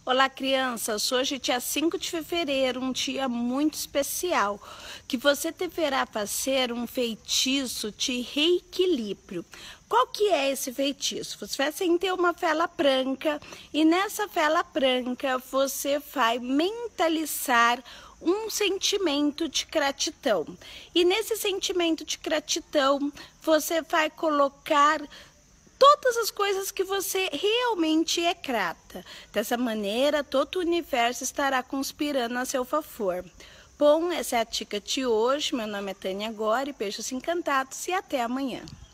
Olá, crianças! Hoje, dia 5 de fevereiro, um dia muito especial, que você deverá fazer um feitiço de reequilíbrio. Qual que é esse feitiço? Você vai acender uma vela branca e nessa vela branca você vai mentalizar um sentimento de gratidão. E nesse sentimento de gratidão, você vai colocar todas as coisas que você realmente é grata. Dessa maneira, todo o universo estará conspirando a seu favor. Bom, essa é a dica de hoje. Meu nome é Tânia Agora e beijos encantados e até amanhã.